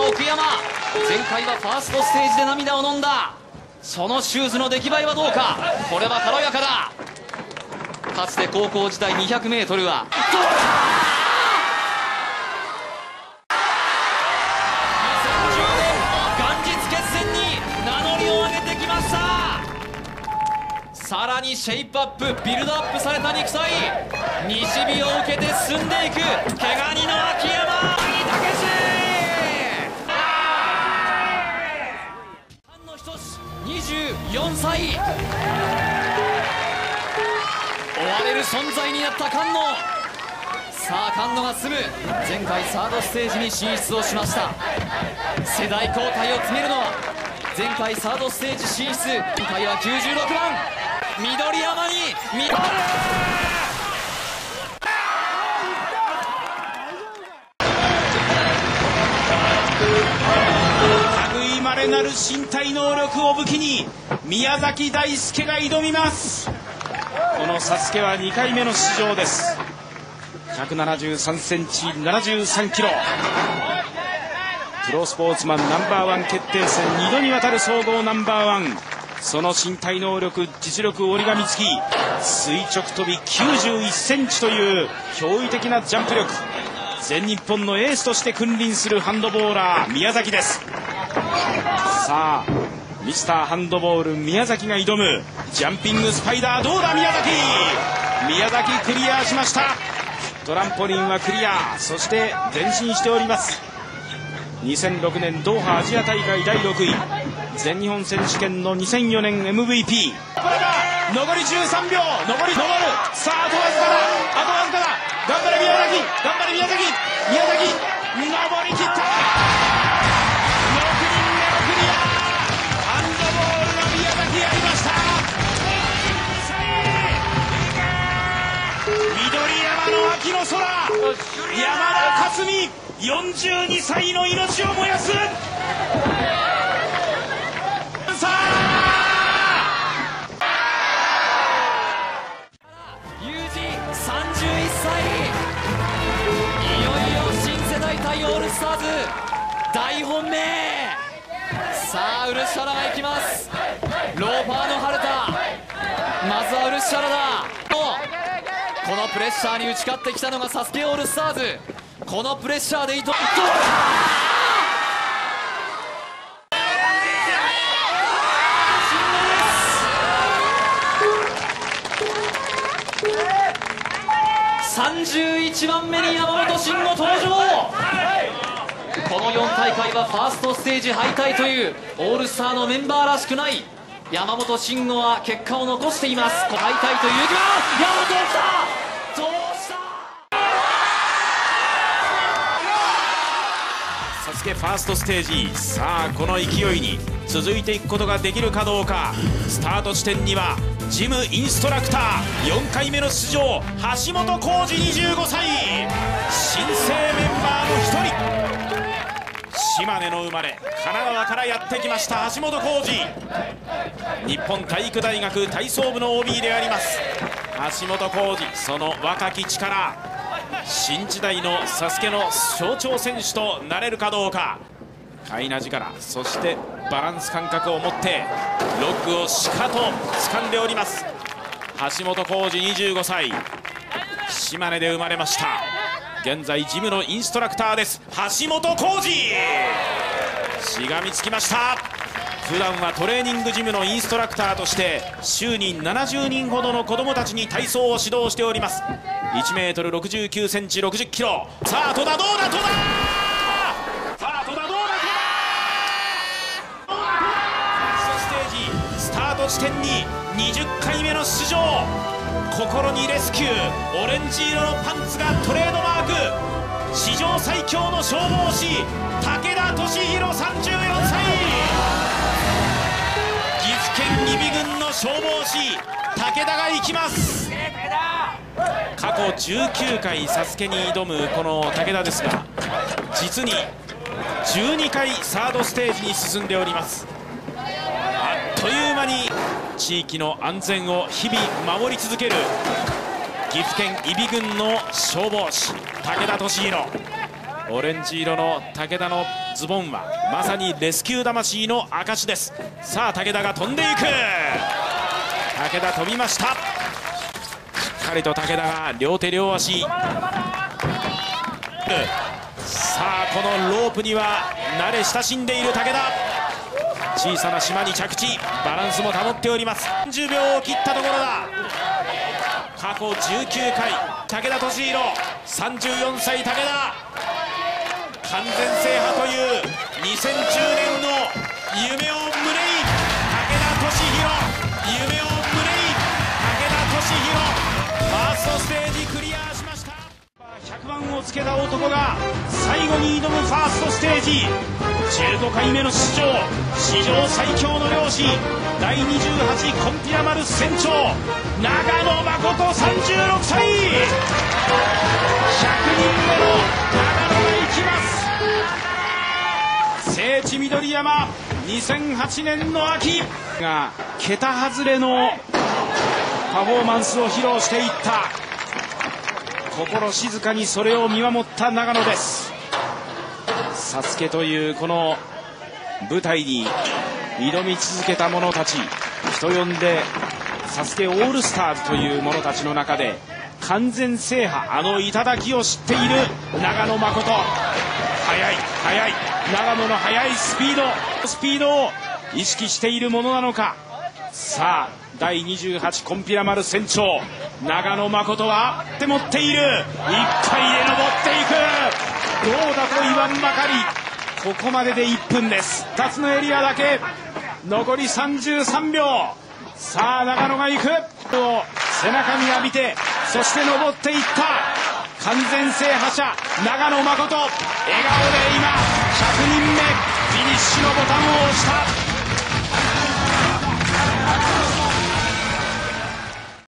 奥山、前回はファーストステージで涙を飲んだ。そのシューズの出来栄えはどうか。これは軽やかだ。かつて高校時代 200m はさらにシェイプアップ、ビルドアップされた肉体、西日を受けて進んでいく毛ガニの秋山武史。菅野仁24歳、追われる存在になった菅野。さあ菅野が進む。前回サードステージに進出をしました。世代交代を告げるのは前回サードステージ進出、今回は96番緑山にミドル。 類いまれなる身体能力を武器に宮崎大輔が挑みます。このサスケは2回目の出場です。173センチ73キロ、プロスポーツマンナンバーワン決定戦2度にわたる総合ナンバーワン。その身体能力、実力折り紙付き、垂直跳び91センチという驚異的なジャンプ力、全日本のエースとして君臨するハンドボーラー宮崎です。さあミスターハンドボール宮崎が挑むジャンピングスパイダー、どうだ宮崎クリアしました。トランポリンはクリア、そして前進しております。2006年ドーハアジア大会第6位、全日本選手権の2004年 MVP。 これが残り13秒、残る。さああとわずかだ、頑張れ宮崎、登り切った。6人目のクリア、ハンドボールが宮崎やりました。緑山の秋の空、山田勝美42歳の命を燃やす。 ユージ31歳、いよいよ新世代対オールスターズ大本命。さあウルシャラが行きます。ローファーの春田、まずはウルシャラだ。このプレッシャーに打ち勝ってきたのがサスケオールスターズ。このプレッシャーで糸31番目に山本進吾登場。この4大会はファーストステージ敗退というオールスターのメンバーらしくない山本進吾は結果を残しています。敗退という山本来た、どうした。 サスケファーストステージ、さあこの勢いに続いていくことができるかどうか。スタート地点にはジムインストラクター4回目の出場、橋本浩二25歳、新生メンバーの1人。島根の生まれ、神奈川からやってきました橋本浩二、日本体育大学体操部の OB であります橋本浩二。その若き力、新時代のサスケの象徴選手となれるかどうか。かいな力、そしてバランス感覚を持ってロックをしかと掴んでおります橋本浩二25歳、島根で生まれました。現在ジムのインストラクターです。橋本浩二、しがみつきました。普段はトレーニングジムのインストラクターとして週に70人ほどの子どもたちに体操を指導しております。 1m69 センチ60キロ。さあ戸田、どうだ戸田、スタート地点に20回目の出場、心にレスキュー、オレンジ色のパンツがトレードマーク、史上最強の消防士武田俊弘34歳、岐阜県揖斐郡の消防士武田が行きます。過去19回サスケに挑むこの武田ですが、実に12回サードステージに進んでおります。あっという間に地域の安全を日々守り続ける岐阜県揖斐郡の消防士武田俊弘。オレンジ色の武田のズボンはまさにレスキュー魂の証です。さあ武田が飛んでいく。武田飛びました。しっかりと武田が両手両足。さあこのロープには慣れ親しんでいる武田。小さな島に着地、バランスも保っております。30秒を切ったところだ。過去19回武田俊宏、34歳武田、完全制覇という2010年の夢を胸に、武田俊宏、夢を胸に武田俊宏、ファーストステージクリアしました。100番をつけた男が最後に挑むファーストステージ。15回目の出場、史上最強の漁師、第28コンピラ丸船長、長野誠36歳。100人目の長野が行きます。聖地緑山、2008年の秋が桁外れのパフォーマンスを披露していった。心静かにそれを見守った長野です。サスケというこの舞台に挑み続けた者たち、人呼んでサスケオールスターズという者たちの中で完全制覇、あの頂を知っている長野誠。速い速い、長野の速いスピードを意識しているものなのか。さあ第28コンピラ丸船長長野誠はって持っている。1回で登っていく。どうだと言わんばかり。ここまでで1分です。2つのエリアだけ残り33秒。さあ長野が行く。背中に浴びて、そして登っていった。完全制覇者長野誠、笑顔で今100人目フィニッシュのボタンを押した。